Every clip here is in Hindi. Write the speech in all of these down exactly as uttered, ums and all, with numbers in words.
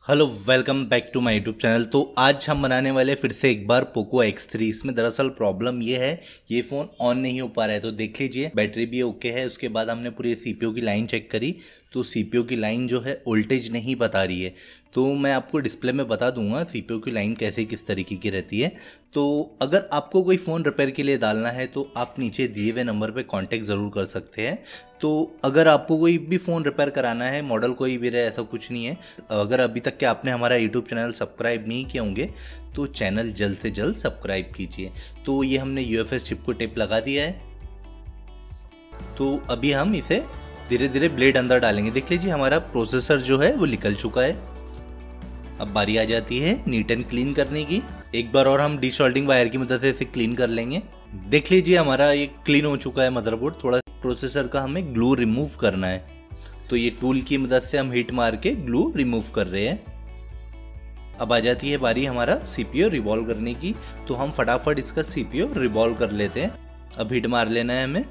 Hello, welcome back to my YouTube channel. तो आज हम बनाने वाले फिर से एक बार पोको एक्स थ्री। इसमें दरअसल प्रॉब्लम ये है, ये फ़ोन ऑन नहीं हो पा रहा है। तो देख लीजिए, बैटरी भी ओके है। उसके बाद हमने पूरी सीपीयू की लाइन चेक करी तो सीपीयू की लाइन जो है वोल्टेज नहीं बता रही है। तो मैं आपको डिस्प्ले में बता दूंगा सीपीयू की लाइन कैसे किस तरीके की रहती है। तो अगर आपको कोई फ़ोन रिपेयर के लिए डालना है तो आप नीचे दिए हुए नंबर पे कांटेक्ट ज़रूर कर सकते हैं। तो अगर आपको कोई भी फ़ोन रिपेयर कराना है, मॉडल कोई भी रहे, ऐसा कुछ नहीं है। अगर अभी तक के आपने हमारा यूट्यूब चैनल सब्सक्राइब नहीं किए होंगे तो चैनल जल्द से जल्द सब्सक्राइब कीजिए। तो ये हमने यूएफएस चिप को टेप लगा दिया है। तो अभी हम इसे धीरे धीरे ब्लेड अंदर डालेंगे। देख लीजिए, हमारा प्रोसेसर जो है वो निकल चुका है। अब बारी आ जाती है नीट एंड क्लीन करने की। एक बार और हम डीसॉल्डिंग वायर की मदद से इसे क्लीन कर लेंगे। देख लीजिए, हमारा ये क्लीन हो चुका है मदरबोर्ड। थोड़ा प्रोसेसर का हमें ग्लू रिमूव करना है, तो ये टूल की मदद से हम हीट मार के ग्लू रिमूव कर रहे हैं। अब आ जाती है बारी हमारा सीपीयू रिवॉल्व करने की। तो हम फटाफट इसका सीपीयू रिवॉल्व कर लेते हैं। अब हीट मार लेना है हमें।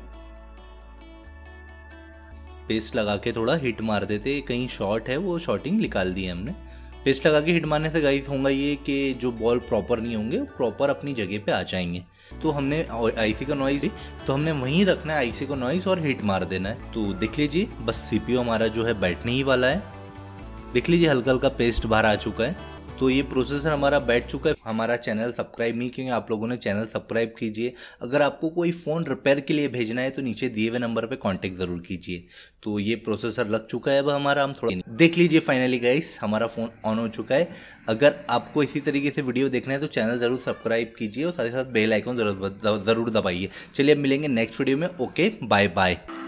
पेस्ट लगा के थोड़ा हीट मार देते, कहीं शॉर्ट है वो शॉर्टिंग निकाल दी है हमने। पेस्ट लगा के हीट मारने से गाइस होगा ये कि जो बॉल प्रॉपर नहीं होंगे, प्रॉपर अपनी जगह पे आ जाएंगे। तो हमने आईसी का नॉइज तो हमने वहीं रखना है, आईसी का नॉइज, और हीट मार देना है। तो देख लीजिए, बस सीपीयू हमारा जो है बैठने ही वाला है। देख लीजिए, हल्का हल्का पेस्ट बाहर आ चुका है। तो ये प्रोसेसर हमारा बैठ चुका है। हमारा चैनल सब्सक्राइब नहीं किए आप लोगों ने, चैनल सब्सक्राइब कीजिए। अगर आपको कोई फ़ोन रिपेयर के लिए भेजना है तो नीचे दिए हुए नंबर पे कांटेक्ट ज़रूर कीजिए। तो ये प्रोसेसर लग चुका है। अब हमारा हम थोड़ा देख लीजिए, फाइनली गाइस हमारा फ़ोन ऑन हो चुका है। अगर आपको इसी तरीके से वीडियो देखना है तो चैनल ज़रूर सब्सक्राइब कीजिए और साथ ही साथ बेल आइकन ज़रूर ज़रूर दबाइए। चलिए अब मिलेंगे नेक्स्ट वीडियो में। Okay, bye bye.